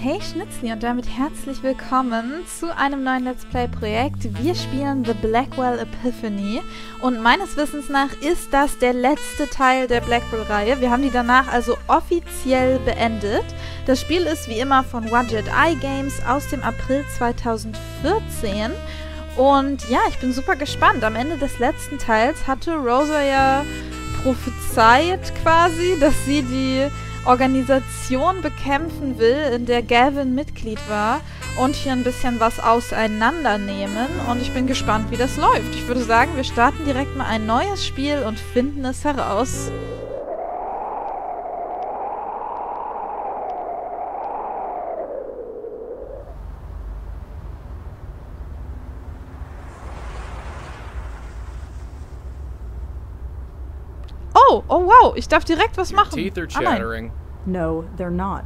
Hey Schnitzli und damit herzlich willkommen zu einem neuen Let's Play-Projekt. Wir spielen The Blackwell Epiphany und meines Wissens nach ist das der letzte Teil der Blackwell-Reihe. Wir haben die danach also offiziell beendet. Das Spiel ist wie immer von Wadjet Eye Games aus dem April 2014 und ja, ich bin super gespannt. Am Ende des letzten Teils hatte Rosa ja prophezeit quasi, dass sie die Organisation bekämpfen will, in der Gavin Mitglied war und hier ein bisschen was auseinandernehmen und ich bin gespannt, wie das läuft. Ich würde sagen, wir starten direkt mal ein neues Spiel und finden es heraus. Oh, oh wow, ich darf direkt was machen. Teeth are chattering. No, they're not.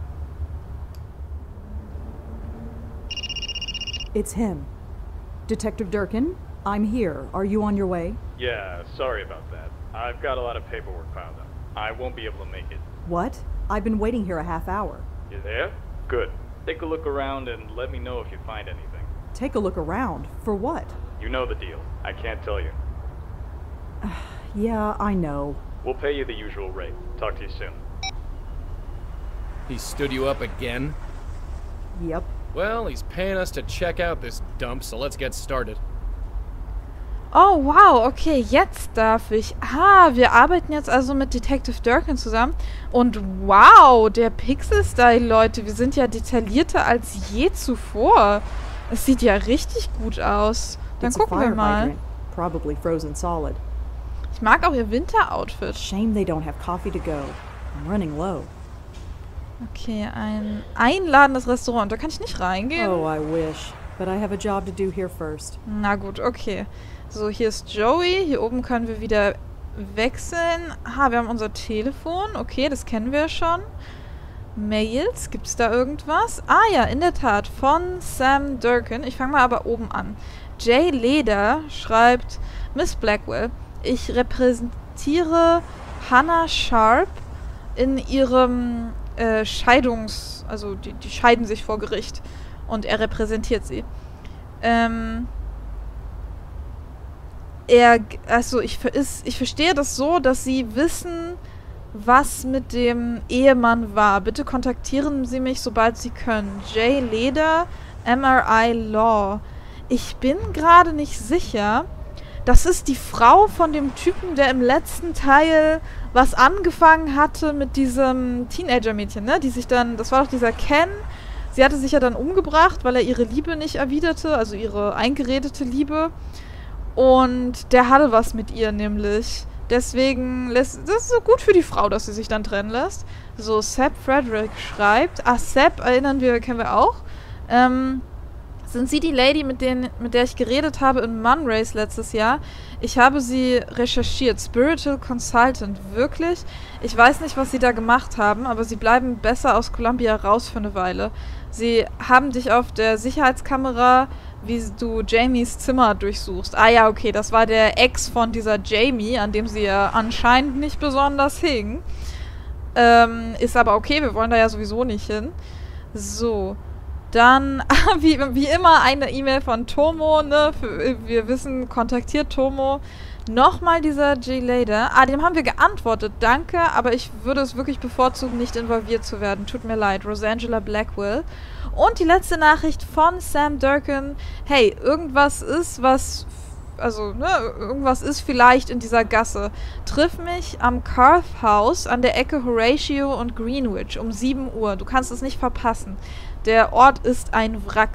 It's him. Detective Durkin, I'm here. Are you on your way? Yeah, sorry about that. I've got a lot of paperwork piled up. I won't be able to make it. What? I've been waiting here a half hour. You there? Good. Take a look around and let me know if you find anything. Take a look around. For what? You know the deal. I can't tell you. Yeah, I know. We'll pay you the usual rate. Talk to you soon. He stood you up again? Yep. Well, he's paying us to check out this dump, so let's get started. Oh, wow, okay, jetzt darf ich. Ah, wir arbeiten jetzt also mit Detective Durkin zusammen. Und wow, der Pixel-Style, Leute, wir sind ja detaillierter als je zuvor. Es sieht ja richtig gut aus. Dann It's a gucken wir fire mal. hydrant. Probably frozen solid. Ich mag auch ihr Winter-Outfit. Shame they don't have coffee to go. I'm running low. Okay, ein einladendes Restaurant. Da kann ich nicht reingehen. Oh, I wish. But I have a job to do here first. Na gut, okay. So, hier ist Joey. Hier oben können wir wieder wechseln. Ah, wir haben unser Telefon. Okay, das kennen wir schon. Mails. Gibt es da irgendwas? Ah ja, in der Tat. Von Sam Durkin. Ich fange mal aber oben an. Jay Leder schreibt: Miss Blackwell, ich repräsentiere Hannah Sharp in ihrem also die scheiden sich vor Gericht und er repräsentiert sie. Ich verstehe das so, dass sie wissen, was mit dem Ehemann war. Bitte kontaktieren Sie mich, sobald Sie können. Jay Leder, MRI Law. Ich bin gerade nicht sicher. Das ist die Frau von dem Typen, der im letzten Teil was angefangen hatte mit diesem Teenager-Mädchen, ne? Die sich dann, das war doch dieser Ken. Sie hatte sich ja dann umgebracht, weil er ihre Liebe nicht erwiderte, also ihre eingeredete Liebe. Und der hatte was mit ihr nämlich. Deswegen das ist so gut für die Frau, dass sie sich dann trennen lässt. So, Sepp Frederick schreibt. Ah, Sepp, kennen wir auch. Sind Sie die Lady, mit der ich geredet habe in Munrace letztes Jahr? Ich habe sie recherchiert. Spiritual Consultant. Wirklich? Ich weiß nicht, was Sie da gemacht haben, aber Sie bleiben besser aus Columbia raus für eine Weile. Sie haben dich auf der Sicherheitskamera, wie du Jamies Zimmer durchsuchst. Ah ja, okay, das war der Ex von dieser Jamie, an dem sie ja anscheinend nicht besonders hing. Ist aber okay, wir wollen da ja sowieso nicht hin. So. Dann, wie immer, eine E-Mail von Tomo, ne? Wir wissen, kontaktiert Tomo. Nochmal dieser Jay Leder. Ah, dem haben wir geantwortet, danke, aber ich würde es wirklich bevorzugen, nicht involviert zu werden. Tut mir leid, Rosangela Blackwell. Und die letzte Nachricht von Sam Durkin. Hey, irgendwas ist, irgendwas ist vielleicht in dieser Gasse. Triff mich am Carth House an der Ecke Horatio und Greenwich um 7 Uhr. Du kannst es nicht verpassen. Der Ort ist ein Wrack.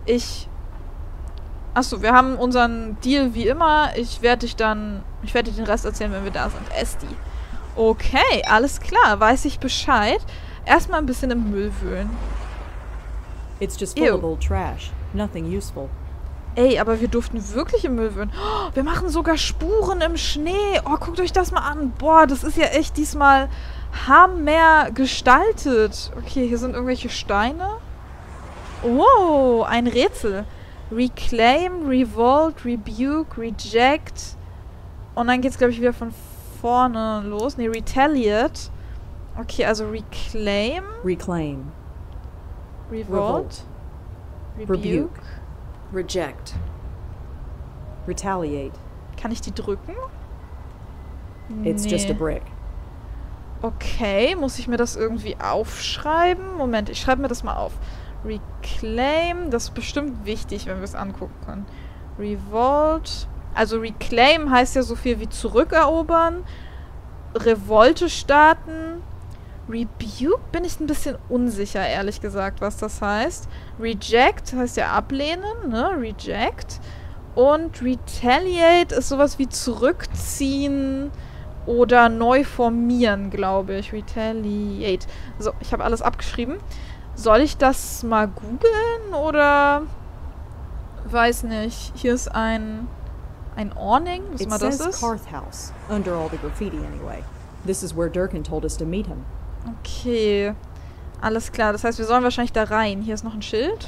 Achso, wir haben unseren Deal wie immer. Ich werde dir den Rest erzählen, wenn wir da sind. Esti. Okay, alles klar. Weiß ich Bescheid. Erstmal ein bisschen im Müll wühlen. It's just full of old trash. Nothing useful. Ey, aber wir durften wirklich im Müll wühlen. Oh, wir machen sogar Spuren im Schnee. Oh, guckt euch das mal an. Boah, das ist ja echt diesmal hammer gestaltet. Okay, hier sind irgendwelche Steine. Oh, ein Rätsel. Reclaim, Revolt, Rebuke, Reject. Und dann geht's, glaube ich, wieder von vorne los. Ne, Retaliate. Okay, also Reclaim. Reclaim. Revolt. Rebuke. Reject. Retaliate. Kann ich die drücken? It's just a brick. Okay, muss ich mir das irgendwie aufschreiben? Moment, ich schreibe mir das mal auf. Reclaim, das ist bestimmt wichtig, wenn wir es angucken können. Revolt. Also Reclaim heißt ja so viel wie zurückerobern. Revolte starten. Rebuke bin ich ein bisschen unsicher, ehrlich gesagt, was das heißt. Reject heißt ja ablehnen, ne? Reject. Und Retaliate ist sowas wie zurückziehen oder neu formieren, glaube ich. Retaliate. So, ich habe alles abgeschrieben. Soll ich das mal googeln oder... Weiß nicht. Hier ist ein Awning. Was mal das ist? Carth House, under all the graffiti anyway. This is where Durkin told us to meet him. Okay. Alles klar. Das heißt, wir sollen wahrscheinlich da rein. Hier ist noch ein Schild.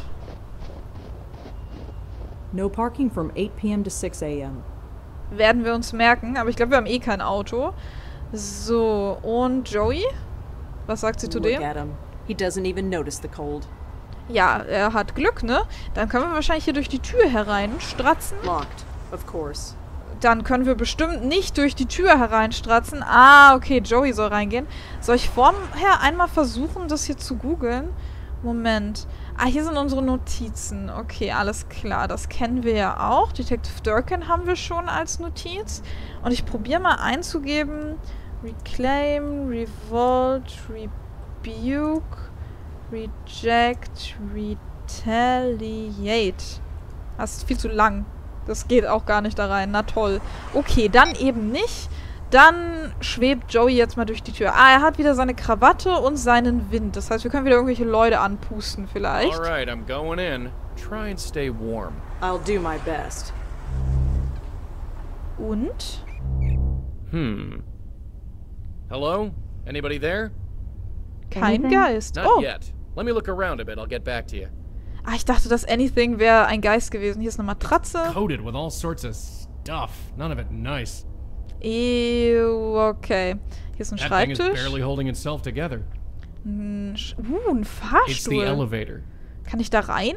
No parking from 8 p.m. to 6 a.m. Werden wir uns merken. Aber ich glaube, wir haben eh kein Auto. So. Und Joey? Was sagt sie zu dem? Look at him. He doesn't even notice the cold. Ja, er hat Glück, ne? Dann können wir wahrscheinlich hier durch die Tür hereinstratzen. Locked, of course. Dann können wir bestimmt nicht durch die Tür hereinstratzen. Ah, okay, Joey soll reingehen. Soll ich vorher einmal versuchen, das hier zu googeln? Moment. Ah, hier sind unsere Notizen. Okay, alles klar. Das kennen wir ja auch. Detective Durkin haben wir schon als Notiz. Und ich probiere mal einzugeben. Reclaim, Revolt, Rebuke, Reject, Retaliate. Das ist viel zu lang. Das geht auch gar nicht da rein. Na toll. Okay, dann eben nicht. Dann schwebt Joey jetzt mal durch die Tür. Ah, er hat wieder seine Krawatte und seinen Wind. Das heißt, wir können wieder irgendwelche Leute anpusten vielleicht. Alright, I'm going in. Try and stay warm. I'll do my best. Und? Hello? Anybody there? Kein Geist. Not Oh. yet. Let me look around a bit. I'll get back to you. Ah, ich dachte, das Anything wäre ein Geist gewesen. Hier ist eine Matratze. Coated with all sorts of stuff. None of it nice. Ew, okay. Hier ist ein That thing is Schreibtisch. barely holding itself together. Ein It's the Fahrstuhl. elevator. Kann ich da rein?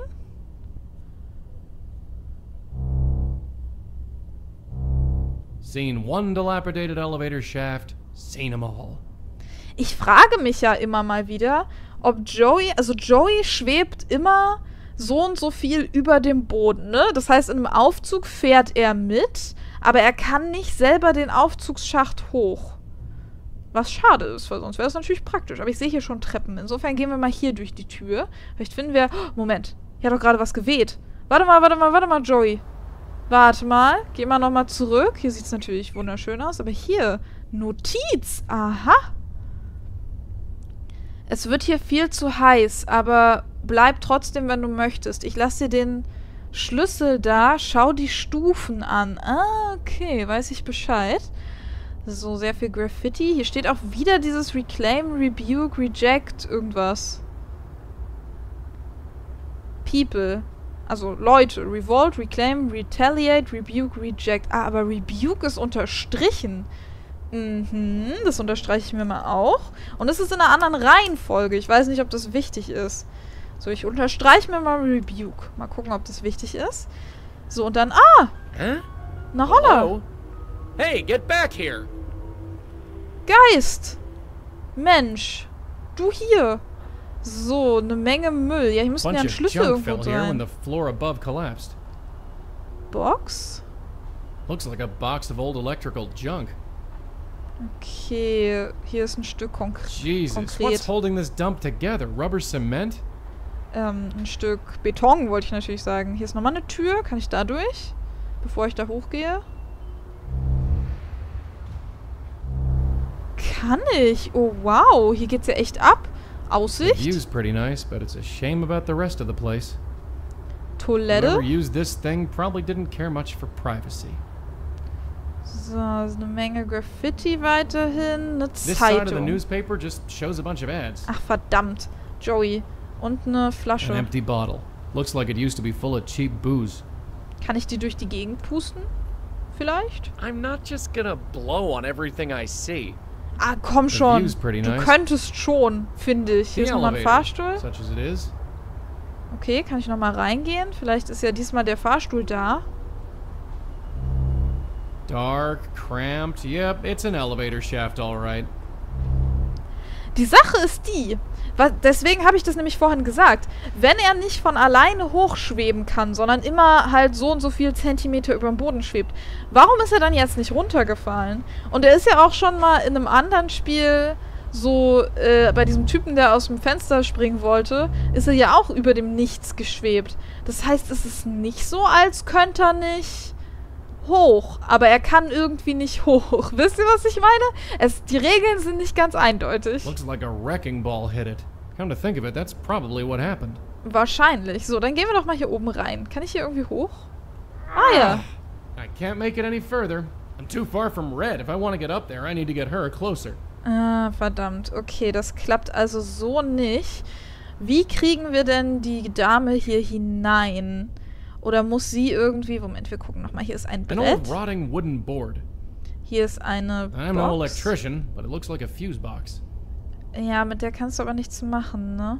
Seen one dilapidated elevator shaft. Seen them all. Ich frage mich ja immer mal wieder, ob Joey, also Joey schwebt immer so und so viel über dem Boden, ne? Das heißt, in einem Aufzug fährt er mit, aber er kann nicht selber den Aufzugsschacht hoch. Was schade ist, weil sonst wäre es natürlich praktisch. Aber ich sehe hier schon Treppen. Insofern gehen wir mal hier durch die Tür. Vielleicht finden wir... Oh, Moment. Hier hat doch gerade was geweht. Warte mal, Joey. Warte mal. Geh mal nochmal zurück. Hier sieht es natürlich wunderschön aus. Aber hier, Notiz. Aha. Es wird hier viel zu heiß, aber bleib trotzdem, wenn du möchtest. Ich lasse dir den Schlüssel da. Schau die Stufen an. Ah, okay. Weiß ich Bescheid. So, sehr viel Graffiti. Hier steht auch wieder dieses Reclaim, Rebuke, Reject, irgendwas. People. Also Leute. Revolt, Reclaim, Retaliate, Rebuke, Reject. Ah, aber Rebuke ist unterstrichen. Mhm, das unterstreiche ich mir mal auch. Und es ist in einer anderen Reihenfolge. Ich weiß nicht, ob das wichtig ist. So, ich unterstreiche mir mal Rebuke. Mal gucken, ob das wichtig ist. So, und dann... Ah! Huh? Na holla! Hello? Hey, get back here! Geist! Mensch! Du hier! So, eine Menge Müll. Ja, hier müssten ja Bunch ein of Schlüssel junk irgendwo fell here when sein. the floor above collapsed. Box? Looks like a box of old electrical junk. Okay, hier ist ein Stück Jesus, what's konkret. holding this dump together? Rubber cement? Ein Stück Beton, wollte ich natürlich sagen. Hier ist nochmal eine Tür. Kann ich da durch? Bevor ich da hochgehe? Kann ich? Oh, wow. Hier geht's ja echt ab. The Aussicht? view's pretty nice, but it's a shame about the rest of the place. Toilette? Whoever used this thing probably didn't care much for privacy. So, ist eine Menge Graffiti weiterhin. Eine This side of the Zeitung. newspaper just shows a bunch of ads. Ach, verdammt. Joey. Und eine An Flasche. empty bottle. Looks like it used to be full of cheap booze. Kann ich die durch die Gegend pusten? Vielleicht? I'm not just gonna blow on everything I see. Ah, komm The schon. view's pretty Du nice. könntest schon, finde ich. Hier The ist nochmal ein elevator, Fahrstuhl. such as it is. Okay, kann ich nochmal reingehen? Vielleicht ist ja diesmal der Fahrstuhl da. Dark, cramped. Yep, it's an elevator shaft, all right. Die Sache ist die, deswegen habe ich das nämlich vorhin gesagt, wenn er nicht von alleine hochschweben kann, sondern immer halt so und so viel Zentimeter über dem Boden schwebt, warum ist er dann jetzt nicht runtergefallen? Und er ist ja auch schon mal in einem anderen Spiel so, bei diesem Typen, der aus dem Fenster springen wollte, ist er ja auch über dem Nichts geschwebt. Das heißt, es ist nicht so, als könnte er nicht hoch, aber er kann irgendwie nicht hoch. Wisst ihr, was ich meine? Die Regeln sind nicht ganz eindeutig. Looks like a wrecking ball hit it. Come to think of it, that's probably what happened. Wahrscheinlich. So, dann gehen wir doch mal hier oben rein. Kann ich hier irgendwie hoch? Ah ja. I can't make it any further. I'm too far from Red. If I want to get up there, I need to get her closer. Ah, verdammt. Okay, das klappt also so nicht. Wie kriegen wir denn die Dame hier hinein? Oder muss sie irgendwie... Moment, wir gucken nochmal. Hier ist ein An Brett. old rotting wooden board. Hier ist eine I'm no Box. electrician, but it looks like a fuse box. Ja, mit der kannst du aber nichts machen, ne?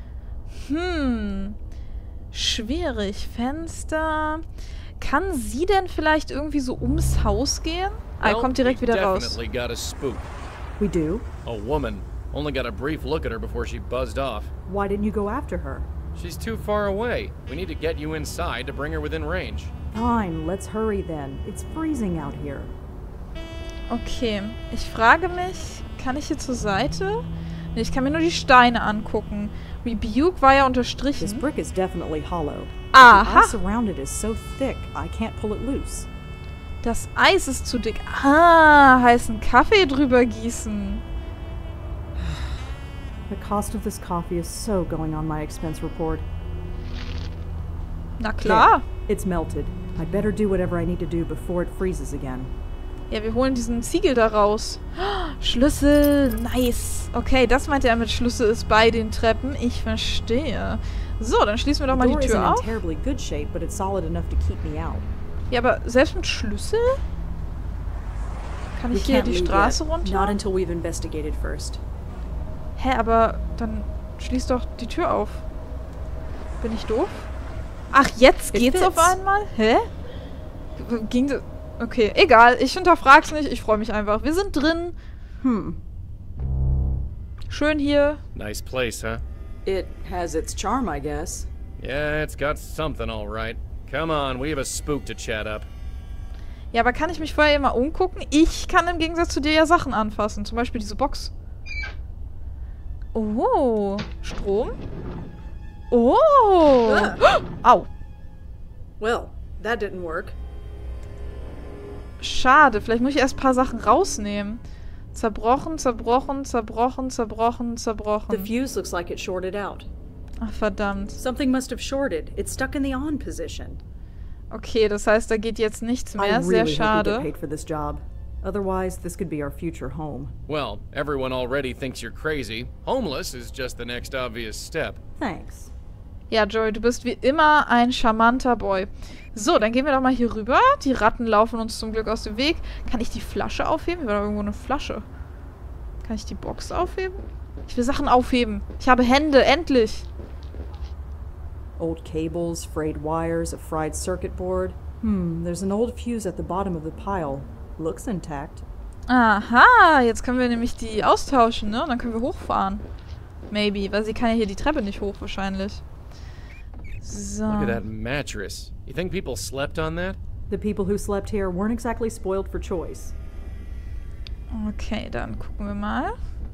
Schwierig. Fenster. Kann sie denn vielleicht irgendwie so ums Haus gehen? Ah, er kommt direkt wieder raus. Definitely got a spook. We do? A woman. Only got a brief look at her before she buzzed off. Why didn't you go after her? She's too far away. We need to get you inside to bring her within range. Fine, let's hurry then. It's freezing out here. Okay, ich frage mich, kann ich hier zur Seite? Nee, ich kann mir nur die Steine angucken. Rebuke war ja This unterstrichen. brick is definitely hollow. Aha. The ice around it is so thick, I can't pull it loose. Das Eis ist zu dick. Ah, heißen Kaffee drüber gießen. The cost of this coffee is so going on my expense report. Na klar. There, it's melted. I'd better do whatever I need to do before it freezes again. Ja, wir holen diesen Ziegel da raus. Schlüssel, nice. Okay, das meinte er mit Schlüssel ist bei den Treppen. Ich verstehe. So, dann schließen wir doch The mal die door isn't Tür in auf. terribly good shape, but it's solid enough to keep me out. Ja, aber selbst mit Schlüssel? Kann We ich hier can't die leave Straße yet. Not runter? until we've investigated first. Hä, aber dann schließ doch die Tür auf. Bin ich doof? Ach, jetzt It geht's auf fits. einmal? Hä? Ging das... Okay, egal. Ich hinterfrag's nicht. Ich freue mich einfach. Wir sind drin. Schön hier. Nice place, huh? It has its charm, I guess. Yeah, it's got something all right. Come on, we have a spook to chat up. Ja, aber kann ich mich vorher mal umgucken? Ich kann im Gegensatz zu dir ja Sachen anfassen. Zum Beispiel diese Box. Oh, Strom? Oh. Au. Well, that didn't work. Schade. Vielleicht muss ich erst ein paar Sachen rausnehmen. Zerbrochen, zerbrochen, zerbrochen, zerbrochen, The zerbrochen. fuse looks like it shorted out. Ach, verdammt. Something must have shorted. It's stuck in the on position. Okay, das heißt, da geht jetzt nichts I mehr. Sehr really hope we get schade. paid for this job. Otherwise, this could be our future home. Well, everyone already thinks you're crazy. Homeless is just the next obvious step. Thanks. Ja, Joey, du bist wie immer ein charmanter Boy. So, dann gehen wir doch mal hier rüber. Die Ratten laufen uns zum Glück aus dem Weg. Kann ich die Flasche aufheben? Hier war doch irgendwo eine Flasche. Kann ich die Box aufheben? Ich will Sachen aufheben. Ich habe Hände, endlich. Old cables, frayed wires, a fried circuit board. There's an old fuse at the bottom of the pile. Looks intact. Aha, jetzt können wir nämlich die austauschen, ne? Und dann können wir hochfahren. Maybe, weil sie kann ja hier die Treppe nicht hoch wahrscheinlich. So. Look at that mattress. You think people slept on that? The people who slept here weren't exactly spoiled for choice. Okay, dann gucken wir mal.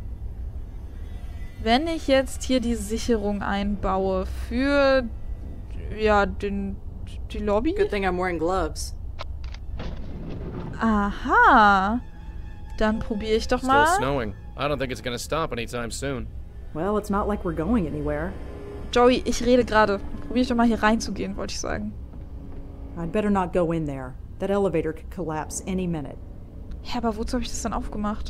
Wenn ich jetzt hier die Sicherung einbaue für, ja, die Lobby. Good thing I'm wearing gloves. Aha. Dann probiere ich doch Still mal. snowing. I don't think it's gonna stop anytime soon. Well, it's not like we're going anywhere. Joey, ich rede gerade. Probiere ich doch mal hier reinzugehen, wollte ich sagen. I'd better not go in there. That elevator could collapse any minute. Hä, aber wozu habe ich das dann aufgemacht?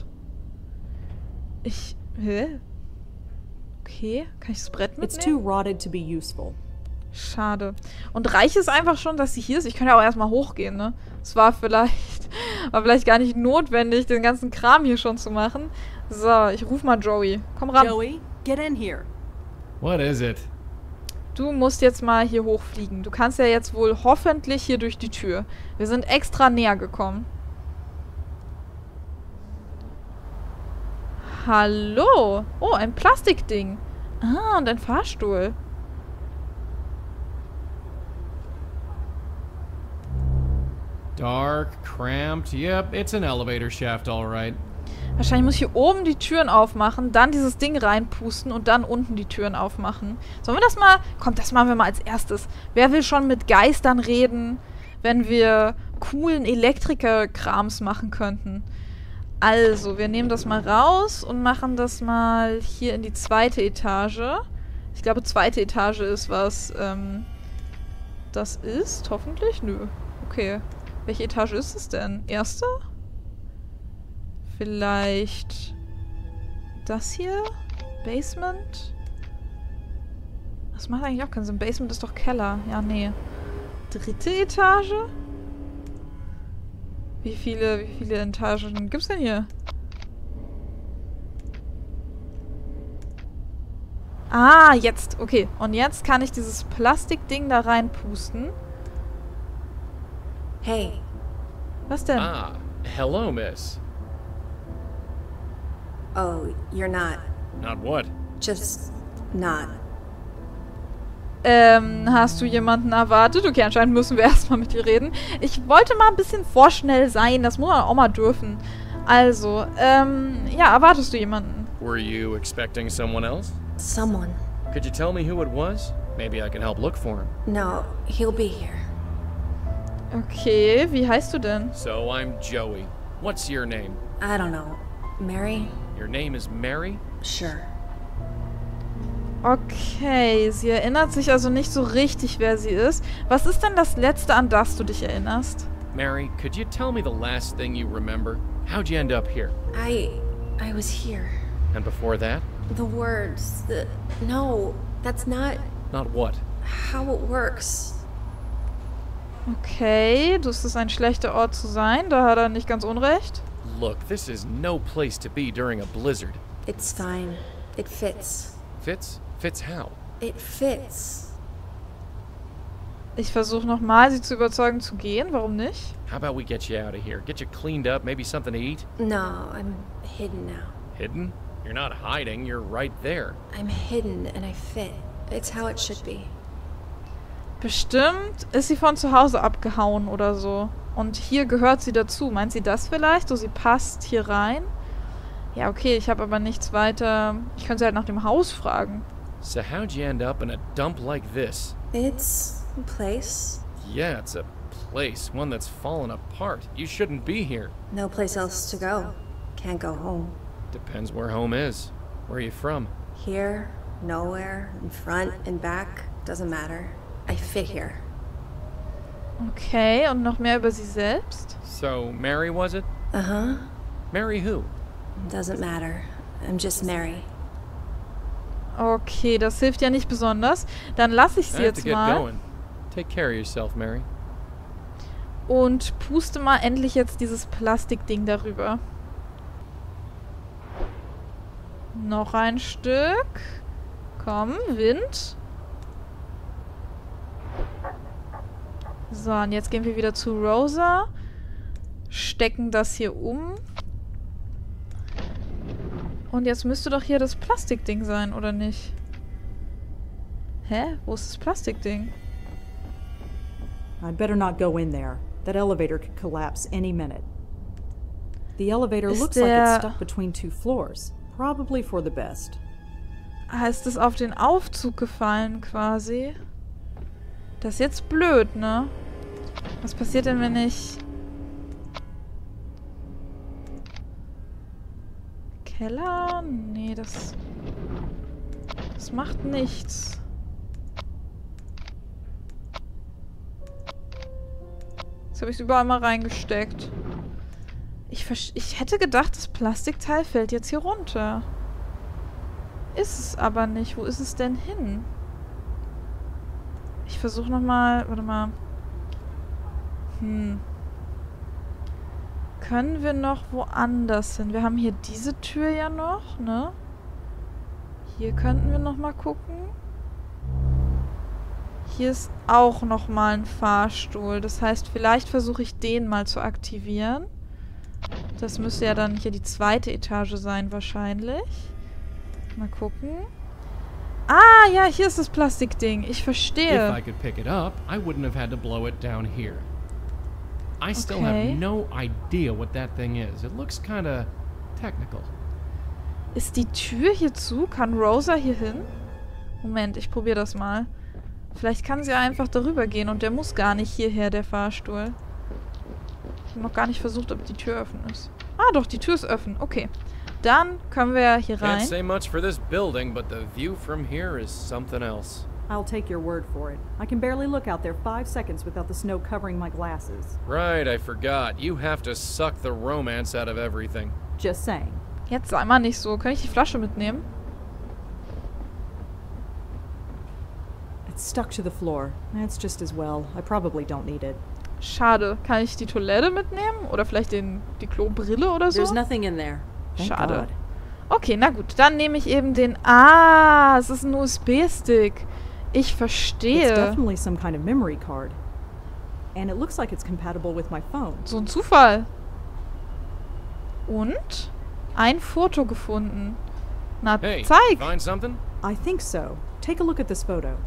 Hä? Okay, kann ich das Brett It's too mitnehmen? rotted to be useful. Schade. Und reicht es einfach schon, dass sie hier ist? Ich kann ja auch erstmal hochgehen, ne? Es war vielleicht gar nicht notwendig, den ganzen Kram hier schon zu machen. So, ich ruf mal Joey. Komm ran. Joey, get in here. What is it? Du musst jetzt mal hier hochfliegen. Du kannst ja jetzt wohl hoffentlich hier durch die Tür. Wir sind extra näher gekommen. Hallo. Oh, ein Plastikding. Ah, und ein Fahrstuhl. Dark, cramped. Yep, it's an elevator shaft, all right. Wahrscheinlich muss ich hier oben die Türen aufmachen, dann dieses Ding reinpusten und dann unten die Türen aufmachen. Sollen wir das mal... Komm, das machen wir mal als erstes. Wer will schon mit Geistern reden, wenn wir coolen Elektriker-Krams machen könnten? Also, wir nehmen das mal raus und machen das mal hier in die zweite Etage. Ich glaube, zweite Etage ist, was das ist. Hoffentlich? Nö. Okay. Welche Etage ist es denn? Erste? Vielleicht das hier? Basement? Das macht eigentlich auch keinen Sinn. Basement ist doch Keller. Ja, nee. Dritte Etage? Wie viele Etagen gibt's denn hier? Ah, jetzt. Okay. Und jetzt kann ich dieses Plastikding da reinpusten. Hey. Was denn? Ah, hello, miss. Oh, you're not. Not what? Just not. Hast du jemanden erwartet? Okay, anscheinend müssen wir erstmal mit dir reden. Ich wollte mal ein bisschen vorschnell sein. Das muss man auch mal dürfen. Also, ja, erwartest du jemanden? Were you expecting someone else? Someone. Could you tell me who it was? Maybe I can help look for him. No, he'll be here. Okay, wie heißt du denn? So I'm Joey. What's your name? I don't know. Mary? Your name is Mary? Sure. Okay, sie erinnert sich also nicht so richtig, wer sie ist. Was ist denn das Letzte, an das du dich erinnerst? Mary, could you tell me the last thing you remember? How'd you end up here? I was here. And before that? The words, no, that's not Not what? how it works. Okay, das ist ein schlechter Ort zu sein. Da hat er nicht ganz unrecht. Look, this is no place to be during a blizzard. It's fine. It fits. Fits? Fits how? It fits. Ich versuche nochmal, sie zu überzeugen zu gehen. Warum nicht? How about we get you out of here? Get you cleaned up, maybe something to eat? No, I'm hidden now. Hidden? You're not hiding, you're right there. I'm hidden and I fit. It's how it should be. Bestimmt ist sie von zu Hause abgehauen oder so. Und hier gehört sie dazu. Meint sie das vielleicht? So, sie passt hier rein? Ja, okay, ich habe aber nichts weiter. Ich könnte sie halt nach dem Haus fragen. So how'd you end up in a dump like this? It's a place. Yeah, it's a place, one that's fallen apart. You shouldn't be here. No place else to go. Can't go home. Depends where home is. Where are you from? Here, nowhere, in front, in back, doesn't matter. I fit here. Okay, und noch mehr über sie selbst? So, Mary was it? Uh-huh. Mary who? Doesn't matter. I'm just Mary. Okay, das hilft ja nicht besonders. Dann lasse ich sie I have to jetzt get mal going. Take care of yourself, Mary. und puste mal endlich jetzt dieses Plastikding darüber. Noch ein Stück. Komm, Wind. So, und jetzt gehen wir wieder zu Rosa. Stecken das hier um. Und jetzt müsste doch hier das Plastikding sein, oder nicht? Hä? Wo ist das Plastikding? I'd better not go in there. That elevator could collapse any minute. The elevator Ist looks like it's der- stuck between two floors. Probably for the best. Ah, ist das auf den Aufzug gefallen, quasi? Das ist jetzt blöd, ne? Was passiert denn, wenn ich... Keller? Nee, das... Das macht nichts. Jetzt habe ich es überall mal reingesteckt. Ich hätte gedacht, das Plastikteil fällt jetzt hier runter. Ist es aber nicht. Wo ist es denn hin? Ich versuche nochmal... Warte mal. Können wir noch woanders hin? Wir haben hier diese Tür ja noch, ne? Hier könnten wir nochmal gucken. Hier ist auch nochmal ein Fahrstuhl. Das heißt, vielleicht versuche ich den mal zu aktivieren. Das müsste ja dann hier die zweite Etage sein wahrscheinlich. Mal gucken. Ah, ja, hier ist das Plastikding. Ich If verstehe. I could pick it up, I wouldn't have had to blow it down here. I still Okay. have no idea what that thing is. It looks kinda technical. Ist die Tür hier zu? Kann Rosa hier hin? Moment, ich probiere das mal. Vielleicht kann sie einfach darüber gehen und der muss gar nicht hierher, der Fahrstuhl. Ich habe noch gar nicht versucht, ob die Tür offen ist. Ah, doch, die Tür ist offen. Okay. Dann können wir hier Can't rein. say much for this building, but the view from here is something else. I'll take your word for it. I can barely look out there 5 seconds without the snow covering my glasses. Right, I forgot. You have to suck the romance out of everything. Just saying. Jetzt sei mal nicht so. Kann ich die Flasche mitnehmen? It's stuck to the floor. That's just as well. I probably don't need it. Schade. Kann ich die Toilette mitnehmen? Oder vielleicht die Klobrille oder so? There's nothing in there. Thank Schade. God. Okay, na gut. Dann nehme ich eben den... Ah, es ist ein USB-Stick. Ich It's verstehe. definitely some kind of memory card. And it looks like it's compatible with my phone. So ein Zufall. Und ein Foto gefunden. Na, Hey, zeig. find something? I think so. Take a look at this photo.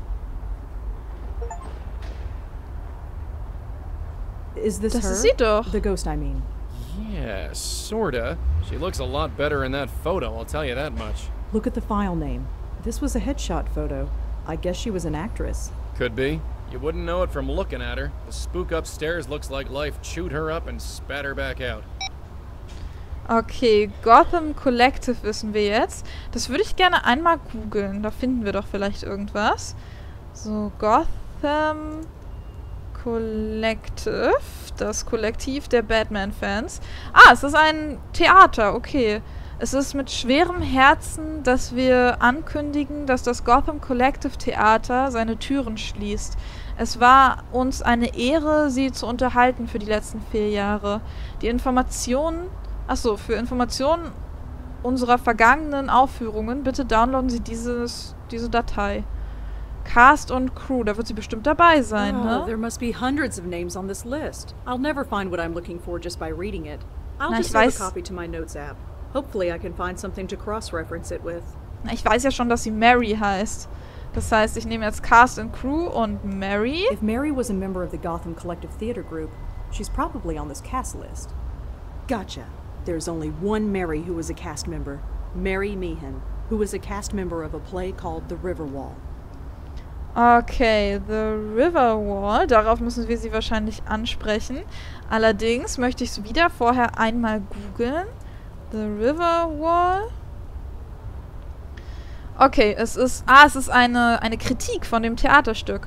Is this Das her? ist sie doch. The ghost, I mean. Yeah, sorta. She looks a lot better in that photo, I'll tell you that much. Look at the file name. This was a headshot photo. I guess she was an actress. Could be. You wouldn't know it from looking at her. The spook upstairs looks like life chewed her up and spat her back out. Okay, Gotham Collective wissen wir jetzt. Das würde ich gerne einmal googeln. Da finden wir doch vielleicht irgendwas. So, Gotham Collective. Das Kollektiv der Batman-Fans. Ah, es ist ein Theater. Okay. Es ist mit schwerem Herzen, dass wir ankündigen, dass das Gotham Collective Theater seine Türen schließt. Es war uns eine Ehre, Sie zu unterhalten für die letzten 4 Jahre. Die Informationen... Achso, für Informationen unserer vergangenen Aufführungen, bitte downloaden Sie diese Datei. Cast und Crew, da wird sie bestimmt dabei sein, Oh, ne? there must be hundreds of names on this list. I'll never find what I'm looking for just by reading it. I'll Na, just ich save weiß- a copy to my notes app. Hopefully I can find something to cross-reference it with. Na, ich weiß ja schon, dass sie Mary heißt. Das heißt, ich nehme jetzt Cast und Crew und Mary. If Mary was a member of the Gotham Collective Theater Group, she's probably on this cast list. Gotcha. There's only one Mary who was a cast member. Mary Meehan, who was a cast member of a play called The River Wall. Okay, The River Wall. Darauf müssen wir sie wahrscheinlich ansprechen. Allerdings möchte ich es wieder vorher einmal googeln. The River Wall. Okay, es ist eine Kritik von dem Theaterstück.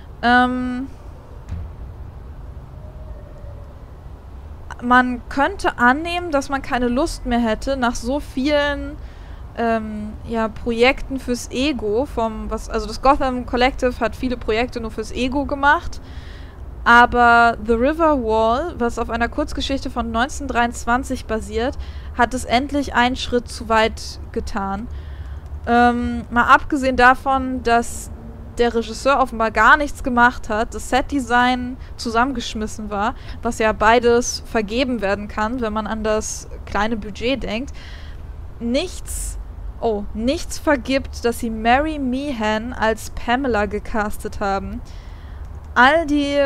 Man könnte annehmen, dass man keine Lust mehr hätte, nach so vielen Projekten fürs Ego, also das Gotham Collective hat viele Projekte nur fürs Ego gemacht, aber The River Wall, was auf einer Kurzgeschichte von 1923 basiert, hat es endlich einen Schritt zu weit getan. Mal abgesehen davon, dass der Regisseur offenbar gar nichts gemacht hat, das Setdesign zusammengeschmissen war, was ja beides vergeben werden kann, wenn man an das kleine Budget denkt. Nichts vergibt, dass sie Mary Meehan als Pamela gecastet haben. All die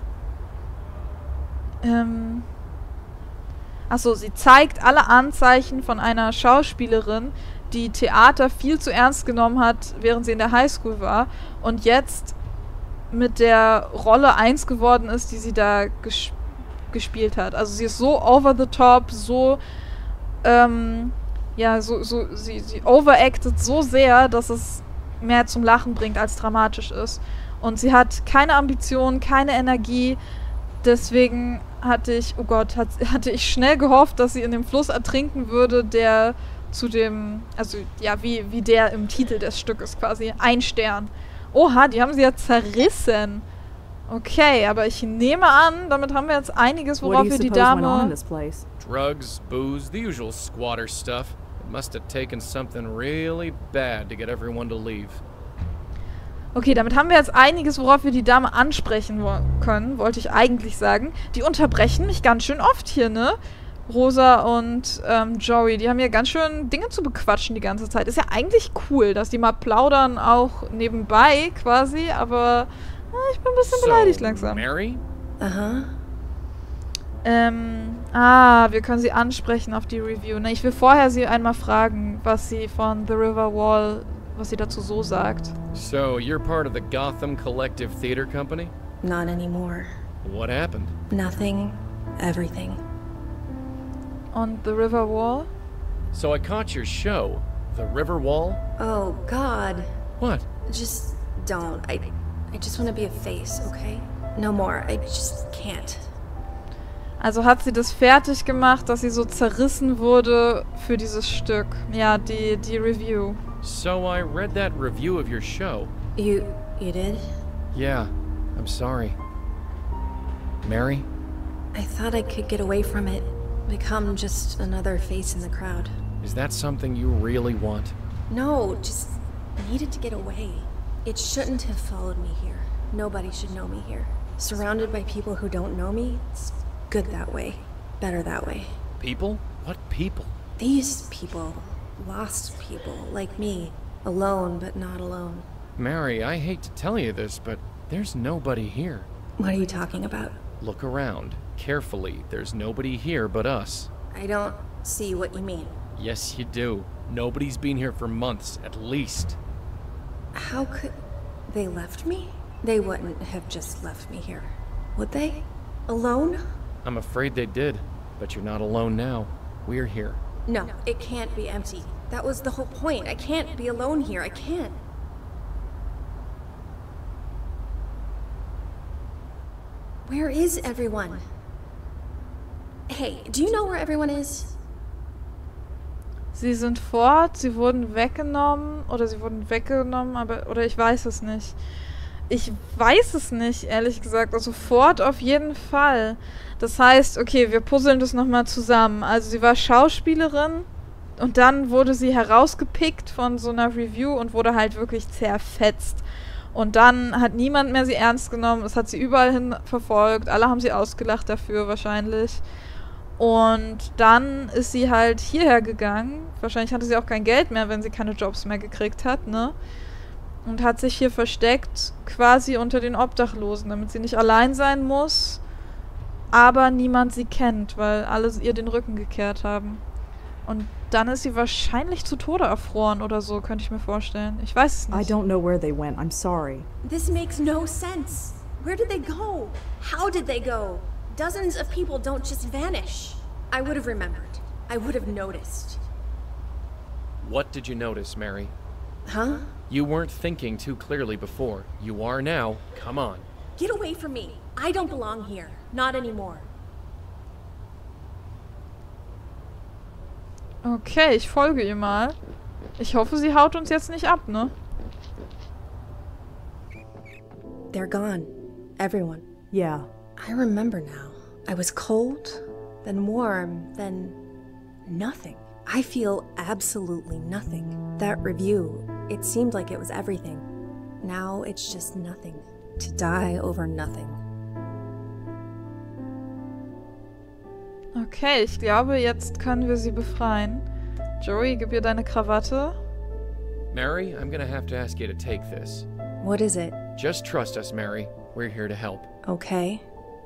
sie zeigt alle Anzeichen von einer Schauspielerin, die Theater viel zu ernst genommen hat, während sie in der Highschool war und jetzt mit der Rolle 1 geworden ist, die sie da gespielt hat. Also sie ist so over the top, so sie overacted so sehr, dass es mehr zum Lachen bringt, als dramatisch ist. Und sie hat keine Ambition, keine Energie. Deswegen hatte ich schnell gehofft, dass sie in dem Fluss ertrinken würde, der zu dem, wie der im Titel des Stückes quasi, 1 Stern. Oha, die haben sie ja zerrissen. Okay, aber ich nehme an, damit haben wir jetzt einiges, What do worauf you wir die suppose went on in Dame... this place? Drugs, booze, the usual squatter stuff. It must have taken something really bad to get everyone to leave. Okay, damit haben wir jetzt einiges, worauf wir die Dame ansprechen können, wollte ich eigentlich sagen. Die unterbrechen mich ganz schön oft hier, ne? Rosa und Joey, die haben ja ganz schön Dinge zu bequatschen die ganze Zeit. Ist ja eigentlich cool, dass die mal plaudern, auch nebenbei quasi, aber ich bin ein bisschen beleidigt langsam. Mary? Aha. Wir können sie ansprechen auf die Review. Ne, ich will vorher sie einmal fragen, was sie von The River Wall, was sie dazu so sagt. So, you're part of the Gotham Collective Theater Company? Not anymore. What happened? Nothing. Everything. Und The River Wall? So I caught your show, The River Wall? Oh, God. What? Just don't. I just want to be a face, okay? No more. I just can't. Also hat sie das fertig gemacht, dass sie so zerrissen wurde für dieses Stück. Ja, die Review. So I read that review of your show. You did? Yeah, I'm sorry. Mary? I thought I could get away from it. Become just another face in the crowd. Is that something you really want? No, just needed to get away. It shouldn't have followed me here. Nobody should know me here. Surrounded by people who don't know me, it's good that way. Better that way. People? What people? These people. Lost people, like me. Alone, but not alone. Mary, I hate to tell you this, but there's nobody here. What are you talking about? Look around. Carefully. There's nobody here but us. I don't see what you mean. Yes, you do. Nobody's been here for months, at least. How could... They left me? They wouldn't have just left me here. Would they? Alone? I'm afraid they did, but you're not alone now. We're here. No, it can't be empty. That was the whole point. I can't be alone here. I can't. Where is everyone? Hey, do you know where everyone is? Sie sind fort, sie wurden weggenommen, oder ich weiß es nicht. Ich weiß es nicht, ehrlich gesagt. Also fort auf jeden Fall. Das heißt, okay, wir puzzeln das nochmal zusammen. Also sie war Schauspielerin und dann wurde sie herausgepickt von so einer Review und wurde halt wirklich zerfetzt. Und dann hat niemand mehr sie ernst genommen. Es hat sie überall hin verfolgt. Alle haben sie ausgelacht dafür wahrscheinlich. Und dann ist sie halt hierher gegangen. Wahrscheinlich hatte sie auch kein Geld mehr, wenn sie keine Jobs mehr gekriegt hat, ne? Und hat sich hier versteckt, quasi unter den Obdachlosen, damit sie nicht allein sein muss, aber niemand sie kennt, weil alle ihr den Rücken gekehrt haben. Und dann ist sie wahrscheinlich zu Tode erfroren oder so, könnte ich mir vorstellen. Ich weiß es nicht. I don't know where they went. I'm sorry. This makes no sense. Where did they go? How did they go? Dozens of people don't just vanish. I would have remembered. I would have noticed. What did you notice, Mary? Huh? You weren't thinking too clearly before. You are now. Come on. Get away from me. I don't belong here. Not anymore. Okay, ich folge ihr mal. Ich hoffe, sie haut uns jetzt nicht ab, ne? They're gone. Everyone. Yeah. I remember now. I was cold, then warm, then nothing. I feel absolutely nothing. That review, it seemed like it was everything. Now it's just nothing. To die over nothing. Okay, ich glaube, jetzt können wir sie befreien. Joey, gib ihr deine Krawatte. Mary, I'm gonna have to ask you to take this. What is it? Just trust us, Mary. We're here to help. Okay.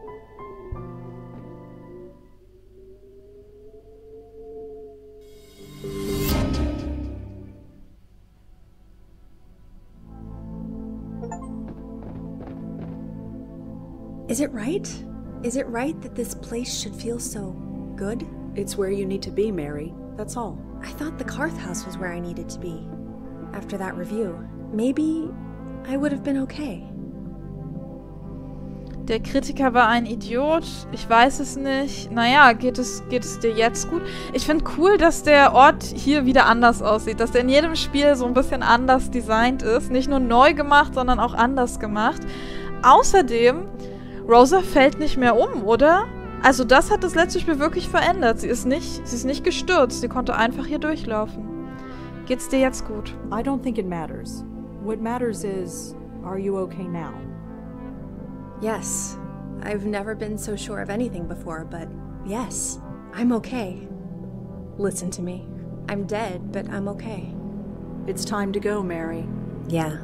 Is it right? Is it right that this place should feel so good? It's where you need to be, Mary. That's all. I thought the Karth house was where I needed to be. After that review. Maybe I would have been okay. Der Kritiker war ein Idiot. Ich weiß es nicht. Naja, geht es dir jetzt gut? Ich finde cool, dass der Ort hier wieder anders aussieht. Dass der in jedem Spiel so ein bisschen anders designt ist. Nicht nur neu gemacht, sondern auch anders gemacht. Außerdem, Rosa fällt nicht mehr um, oder? Also das hat das letzte Spiel wirklich verändert. Sie ist nicht gestürzt. Sie konnte einfach hier durchlaufen. Geht's dir jetzt gut? I don't think it matters. What matters is Are you okay now? Yes. I've never been so sure of anything before, but yes, I'm okay. Listen to me. I'm dead, but I'm okay. It's time to go, Mary. Yeah.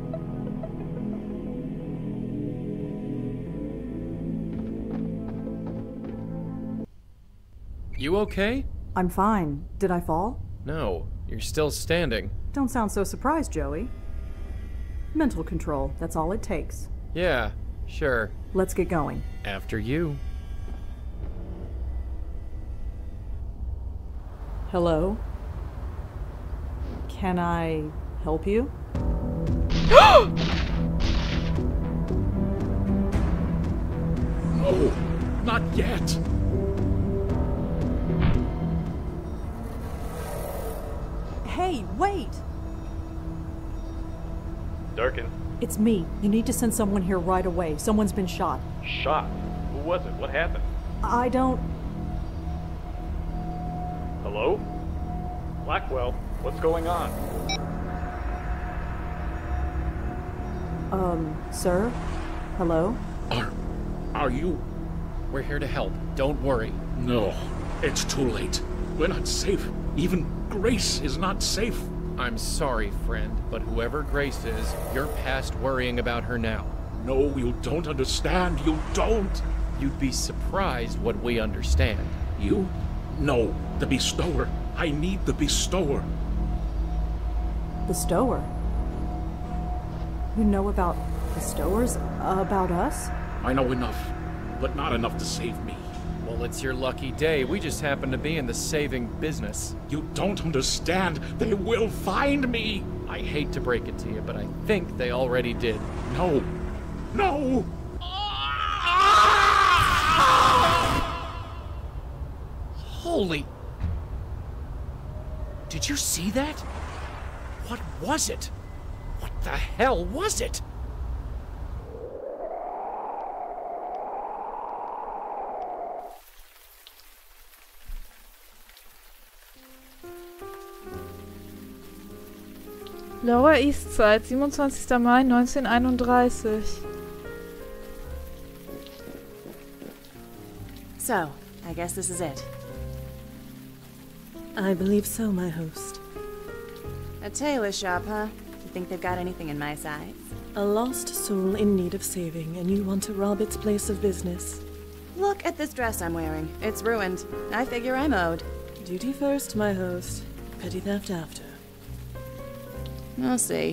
You okay? I'm fine. Did I fall? No, you're still standing. Don't sound so surprised, Joey. Mental control, that's all it takes. Yeah, sure. Let's get going. After you. Hello? Can I help you? No, not yet. Hey, wait! Durkin, It's me. You need to send someone here right away. Someone's been shot. shot. Who was it? What happened? I don't... Hello? Blackwell, what's going on? Sir? Hello? Are you? We're here to help. Don't worry. No, it's too late. We're not safe. Even Grace is not safe. I'm sorry, friend, but whoever Grace is, you're past worrying about her now. No, you don't understand. You don't. You'd be surprised what we understand. You? No, the bestower. I need the bestower. Bestower? You know about bestowers? About us? I know enough, but not enough to save me. Well, it's your lucky day. We just happen to be in the saving business. You don't understand. They will find me. I hate to break it to you, but I think they already did. No. No. Holy... Did you see that? What was it? What the hell was it? Lower East Side, 27. Mai 1931. So, I guess this is it. I believe so, my host. A tailor shop, huh? You think they've got anything in my size? A lost soul in need of saving, and you want to rob its place of business. Look at this dress I'm wearing. It's ruined. I figure I'm owed. Duty first, my host. Petty theft after. We'll see.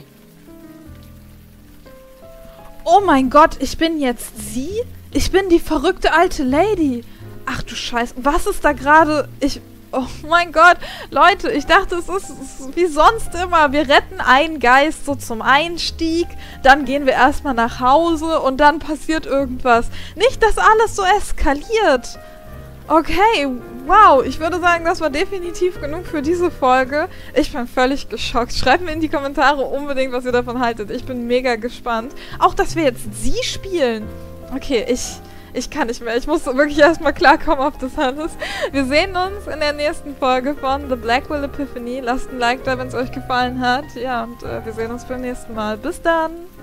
Oh mein Gott, ich bin jetzt sie? Ich bin die verrückte alte Lady. Ach du Scheiße, was ist da gerade? Oh mein Gott, Leute, ich dachte, es ist wie sonst immer. Wir retten einen Geist so zum Einstieg, dann gehen wir erstmal nach Hause und dann passiert irgendwas. Nicht, dass alles so eskaliert. Okay, wow, ich würde sagen, das war definitiv genug für diese Folge. Ich bin völlig geschockt. Schreibt mir in die Kommentare unbedingt, was ihr davon haltet. Ich bin mega gespannt. Auch, dass wir jetzt sie spielen. Okay, ich kann nicht mehr. Ich muss wirklich erstmal klarkommen auf das alles. Wir sehen uns in der nächsten Folge von The Blackwell Epiphany. Lasst ein Like da, wenn es euch gefallen hat. Ja, und wir sehen uns beim nächsten Mal. Bis dann!